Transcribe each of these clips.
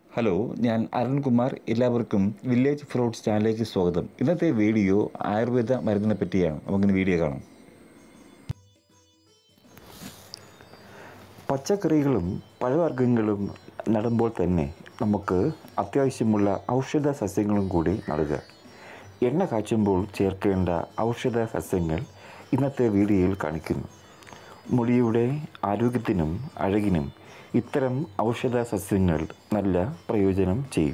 Hello, ഞാൻ അരുൺകുമാർ. എല്ലാവർക്കും village fruits ചാനലിലേക്ക് സ്വാഗതം. ഇന്നത്തെ വീഡിയോ ആയുർവേദ മരുന്നിനെ പറ്റിയാണ്. നമുക്കിന്ന് വീഡിയോ കാണാം. പച്ചക്കറികളും പഴവർഗ്ഗങ്ങളും നടുമ്പോൾ തന്നെ നമുക്ക് അത്യാവശ്യമുള്ള ഔഷധ സസ്യങ്ങളും കൂടി നടുക. എണ്ണ കാച്ചുമ്പോൾ ചേർക്കേണ്ട ഔഷധ സസ്യങ്ങൾ ഇന്നത്തെ വീഡിയോയിൽ കാണിക്കുന്നു. മുടിയുടെ ആരോഗ്യത്തിനും അഴകിനും ഇത്തരം ഔഷധ സസ്യങ്ങൾ നല്ല പ്രയോജനം ചെയ്യും.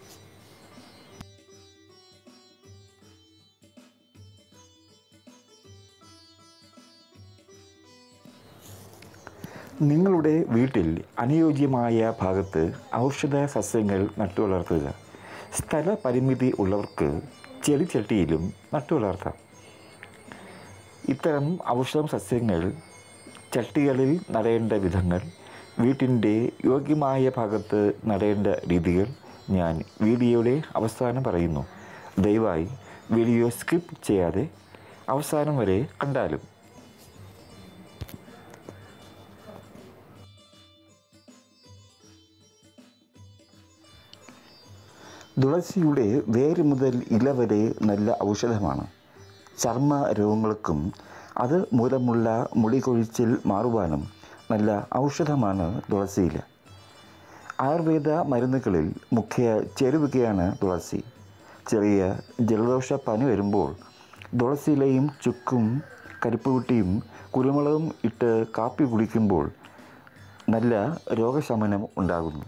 നിങ്ങളുടെ വീട്ടിൽ അനുയോജ്യമായ ഭാഗത്ത് ഔഷധ സസ്യങ്ങൾ നട്ടുവളർത്തുക. സ്ഥലപരിമിതി ഉള്ളവർക്ക് ചെടിച്ചട്ടിയിലും നട്ടുവളർത്താം. ഇത്തരം ഔഷധ സസ്യങ്ങൾ ചട്ടികളിൽ നടേണ്ട വിധങ്ങൾ, വീട്ടിൻ്റെ യോഗ്യമായ ഭാഗത്ത് നടേണ്ട രീതികൾ ഞാൻ വീഡിയോയുടെ അവസാനം പറയുന്നു. ദയവായി വീഡിയോ സ്കിപ്പ് ചെയ്യാതെ അവസാനം വരെ കണ്ടാലും. തുളസിയുടെ വേര് മുതൽ ഇല വരെ നല്ല ഔഷധമാണ്. ചർമ്മ രോഗങ്ങൾക്കും അത് മൂലമുള്ള മുടി കൊഴിച്ചിൽ മാറുവാനും നല്ല ഔഷധമാണ് തുളസിയില. ആയുർവേദ മരുന്നുകളിൽ മുഖ്യ ചേരുവകയാണ് തുളസി. ചെറിയ ജലദോഷ പനി വരുമ്പോൾ തുളസിയിലയും ചുക്കും കരിപ്പുകുട്ടിയും കുരുമുളകും ഇട്ട് കാപ്പി കുടിക്കുമ്പോൾ നല്ല രോഗശമനം ഉണ്ടാകുന്നു.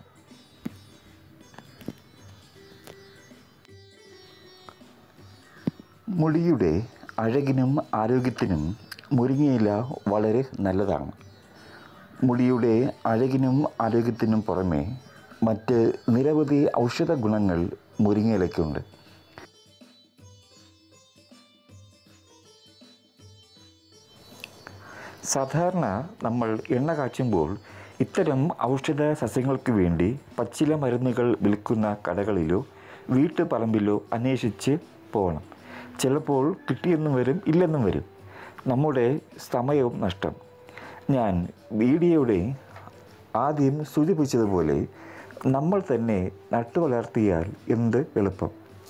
മുടിയുടെ അഴകിനും ആരോഗ്യത്തിനും മുരിങ്ങയില വളരെ നല്ലതാണ്. മുടിയുടെ അഴകിനും ആരോഗ്യത്തിനും പുറമെ മറ്റ് നിരവധി ഔഷധ ഗുണങ്ങൾ മുരിങ്ങയിലയ്ക്കുണ്ട്. സാധാരണ നമ്മൾ എണ്ണ കാച്ചുമ്പോൾ ഇത്തരം ഔഷധ സസ്യങ്ങൾക്ക് വേണ്ടി പച്ചില മരുന്നുകൾ വിൽക്കുന്ന കടകളിലോ വീട്ടുപറമ്പിലോ അന്വേഷിച്ച് പോകണം. ചിലപ്പോൾ കിട്ടിയെന്നും വരും, ഇല്ലെന്നും വരും. നമ്മുടെ സമയവും നഷ്ടം. ഞാൻ വീഡിയോയുടെ ആദ്യം സൂചിപ്പിച്ചതുപോലെ നമ്മൾ തന്നെ നട്ടുവളർത്തിയാൽ എന്ത് എളുപ്പം.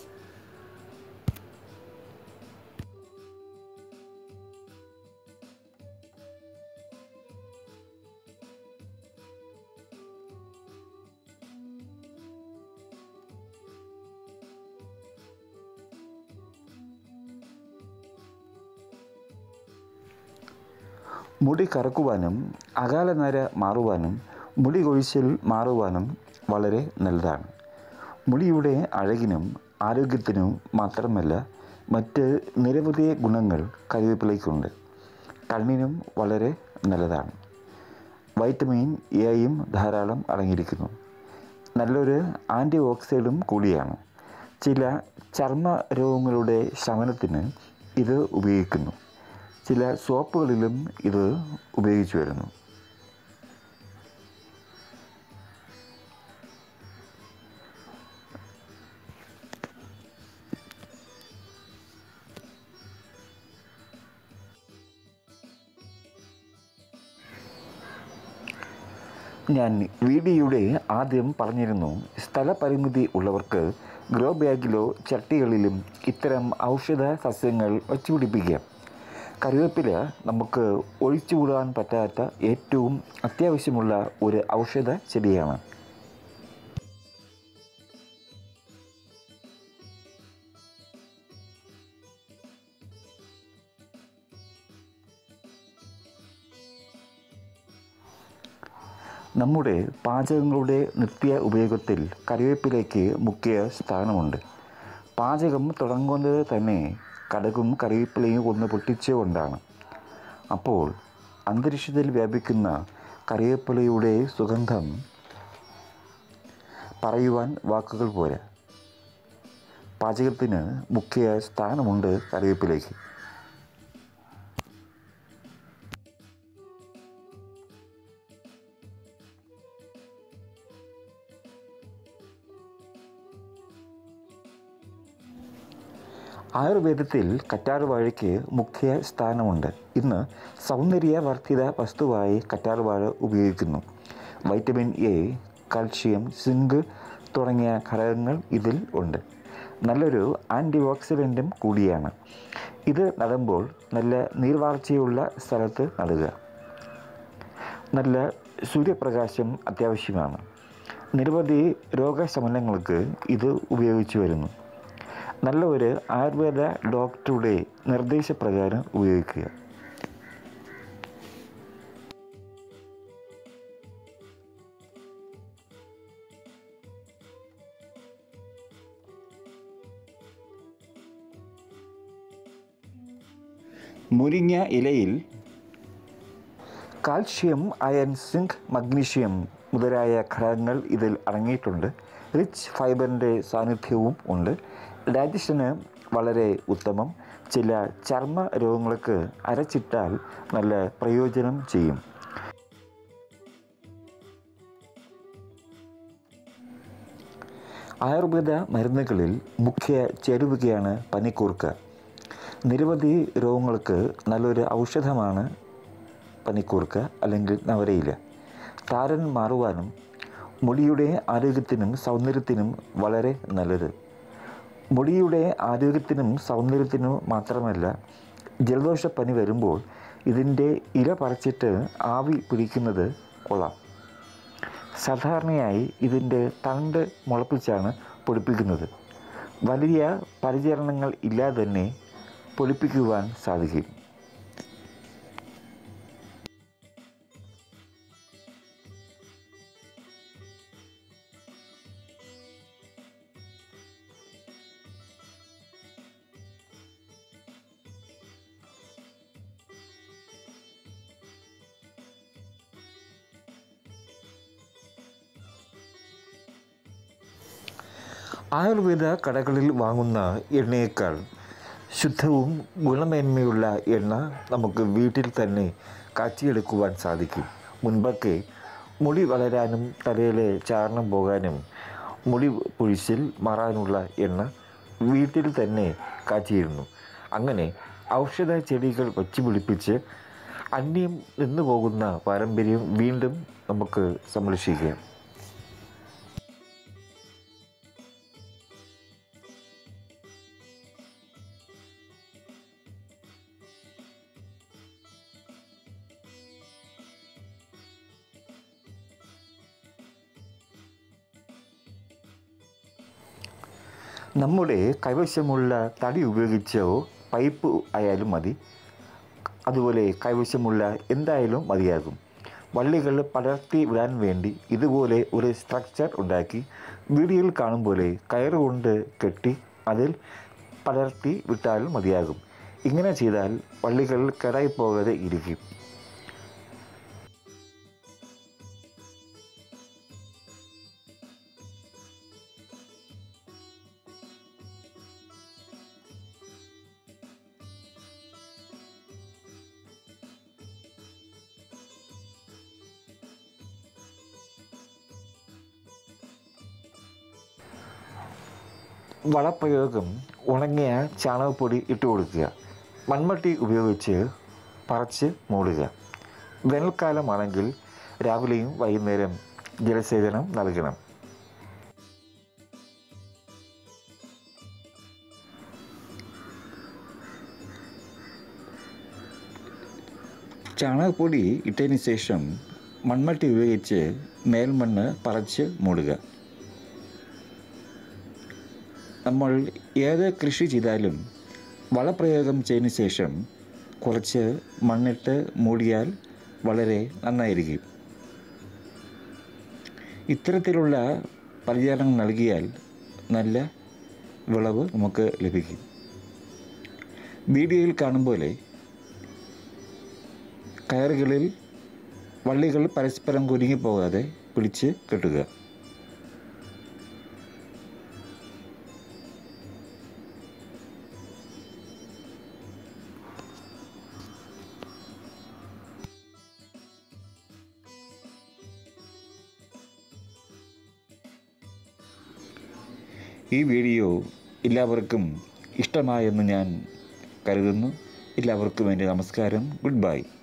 മുടി കറുക്കുവാനും അകാലനര മാറുവാനും മുടി കൊഴിച്ചിൽ മാറുവാനും വളരെ നല്ലതാണ്. മുടിയുടെ അഴകിനും ആരോഗ്യത്തിനും മാത്രമല്ല മറ്റ് നിരവധി ഗുണങ്ങൾ കരിവേപ്പിലയ്ക്കുണ്ട്. കണ്ണിനും വളരെ നല്ലതാണ്. വൈറ്റമിൻ എയും ധാരാളം അടങ്ങിയിരിക്കുന്നു. നല്ലൊരു ആൻറ്റി ഓക്സിഡൻറ്റും കൂടിയാണ്. ചില ചർമ്മ രോഗങ്ങളുടെ ശമനത്തിന് ഇത് ഉപയോഗിക്കുന്നു. ചില സോപ്പുകളിലും ഇത് ഉപയോഗിച്ചു വരുന്നു. ഞാൻ വീഡിയോയുടെ ആദ്യം പറഞ്ഞിരുന്നു, സ്ഥലപരിമിതി ഉള്ളവർക്ക് ഗ്രോ ബാഗിലോ ചട്ടികളിലും ഇത്തരം ഔഷധ സസ്യങ്ങൾ വച്ചുപിടിപ്പിക്കാം. കറിവേപ്പില നമുക്ക് ഒഴിച്ചുകൂടാൻ പറ്റാത്ത ഏറ്റവും അത്യാവശ്യമുള്ള ഒരു ഔഷധ ചെടിയാണ്. നമ്മുടെ പാചകങ്ങളുടെ നിത്യ ഉപയോഗത്തിൽ കറിവേപ്പിലയ്ക്ക് മുഖ്യ സ്ഥാനമുണ്ട്. പാചകം തുടങ്ങുന്നത് തന്നെ കടുകും കറിവേപ്പിലയും ഒന്ന് പൊട്ടിച്ചുകൊണ്ടാണ്. അപ്പോൾ അന്തരീക്ഷത്തിൽ വ്യാപിക്കുന്ന കറിവേപ്പിലയുടെ സുഗന്ധം പറയുവാൻ വാക്കുകൾ പോരാ. പാചകത്തിന് മുഖ്യ സ്ഥാനമുണ്ട് കറിവേപ്പിലയ്ക്ക്. ആയുർവേദത്തിൽ കറ്റാർവാഴയ്ക്ക് മുഖ്യ സ്ഥാനമുണ്ട്. ഇന്ന് സൗന്ദര്യവർദ്ധിത വസ്തുവായി കറ്റാർവാഴ ഉപയോഗിക്കുന്നു. വൈറ്റമിൻ എ, കാൽഷ്യം, സിങ്ക് തുടങ്ങിയ ഘടകങ്ങൾ ഇതിൽ ഉണ്ട്. നല്ലൊരു ആൻറ്റി ഓക്സിഡൻറ്റും കൂടിയാണ്. ഇത് നടുമ്പോൾ നല്ല നീർവാർച്ചയുള്ള സ്ഥലത്ത് നടുക. നല്ല സൂര്യപ്രകാശം അത്യാവശ്യമാണ്. നിരവധി രോഗശമനങ്ങൾക്ക് ഇത് ഉപയോഗിച്ചു വരുന്നു. നല്ല ഒരു ആയുർവേദ ഡോക്ടറുടെ നിർദ്ദേശപ്രകാരം ഉപയോഗിക്കുക. മുരിങ്ങ ഇലയിൽ കാൽഷ്യം, അയൺ, സിങ്ക്, മഗ്നീഷ്യം മുതലായ ഘടകങ്ങൾ ഇതിൽ അടങ്ങിയിട്ടുണ്ട്. റിച്ച് ഫൈബറിൻ്റെ സാന്നിധ്യവും ഉണ്ട്. ഡൈജഷന് വളരെ ഉത്തമം. ചില ചർമ്മ രോഗങ്ങൾക്ക് അരച്ചിട്ടാൽ നല്ല പ്രയോജനം ചെയ്യും. ആയുർവേദ മരുന്നുകളിൽ മുഖ്യ ചേരുവകയാണ് പനിക്കൂർക്ക. നിരവധി രോഗങ്ങൾക്ക് നല്ലൊരു ഔഷധമാണ് പനിക്കൂർക്ക അല്ലെങ്കിൽ നവരയില. താരൻ മാറുവാനും മുടിയുടെ ആരോഗ്യത്തിനും സൗന്ദര്യത്തിനും വളരെ നല്ലത്. മുടിയുടെ ആരോഗ്യത്തിനും സൗന്ദര്യത്തിനും മാത്രമല്ല, ജലദോഷപ്പനി വരുമ്പോൾ ഇതിൻ്റെ ഇല പറിച്ചിട്ട് ആവി പിടിക്കുന്നത് കൊള്ളാം. സാധാരണയായി ഇതിൻ്റെ തണ്ട് മുളപ്പിച്ചാണ് പൊടിപ്പിക്കുന്നത്. വലിയ പരിചരണങ്ങൾ ഇല്ലാതെ തന്നെ പൊടിപ്പിക്കുവാൻ സാധിക്കും. ആയുർവേദ കടകളിൽ വാങ്ങുന്ന എണ്ണയേക്കാൾ ശുദ്ധവും ഗുണമേന്മയുള്ള എണ്ണ നമുക്ക് വീട്ടിൽ തന്നെ കാച്ചിയെടുക്കുവാൻ സാധിക്കും. മുൻപൊക്കെ മുടി വളരാനും തലയിലെ ചാരണം പോകാനും മുടി പൊഴിച്ചിൽ മാറാനുള്ള എണ്ണ വീട്ടിൽ തന്നെ കാച്ചിയിരുന്നു. അങ്ങനെ ഔഷധ ചെടികൾ വച്ച് പിടിപ്പിച്ച് അന്യം നിന്നു പോകുന്ന പാരമ്പര്യം വീണ്ടും നമുക്ക് സംരക്ഷിക്കാം. നമ്മുടെ കൈവശമുള്ള തടി ഉപയോഗിച്ചോ പൈപ്പ് ആയാലും മതി, അതുപോലെ കൈവശമുള്ള എന്തായാലും മതിയാകും. വള്ളികൾ പടർത്തി വിടാൻ വേണ്ടി ഇതുപോലെ ഒരു സ്ട്രക്ചർ ഉണ്ടാക്കി വീഡിയോയിൽ കാണും പോലെ കയറുകൊണ്ട് കെട്ടി അതിൽ പടർത്തി വിട്ടാലും മതിയാകും. ഇങ്ങനെ ചെയ്താൽ വള്ളികൾ കേടായിപ്പോകാതെ ഇരിക്കും. വളപ്രയോഗം: ഉണങ്ങിയ ചാണകപ്പൊടി ഇട്ട് കൊടുക്കുക. മൺമട്ടി ഉപയോഗിച്ച് പറിച്ച് മൂടുക. വേനൽക്കാലമാണെങ്കിൽ രാവിലെയും വൈകുന്നേരം ജലസേചനം നൽകണം. ചാണകപ്പൊടി ഇട്ടതിന് ശേഷം മൺമട്ടി ഉപയോഗിച്ച് മേൽമണ്ണ് പറിച്ച് മൂടുക. നമ്മൾ ഏത് കൃഷി ചെയ്താലും വളപ്രയോഗം ചെയ്തതിന് ശേഷം കുറച്ച് മണ്ണിട്ട് മൂടിയാൽ വളരെ നന്നായിരിക്കും. ഇത്തരത്തിലുള്ള പരിചരണം നൽകിയാൽ നല്ല വിളവ് നമുക്ക് ലഭിക്കും. വീഡിയോയിൽ കാണും പോലെ കയറുകളിൽ വള്ളികൾ പരസ്പരം കുരുങ്ങിപ്പോകാതെ പിടിച്ച് കെട്ടുക. ഈ വീഡിയോ എല്ലാവർക്കും ഇഷ്ടമായെന്ന് ഞാൻ കരുതുന്നു. എല്ലാവർക്കും എൻ്റെ നമസ്കാരം. Good bye.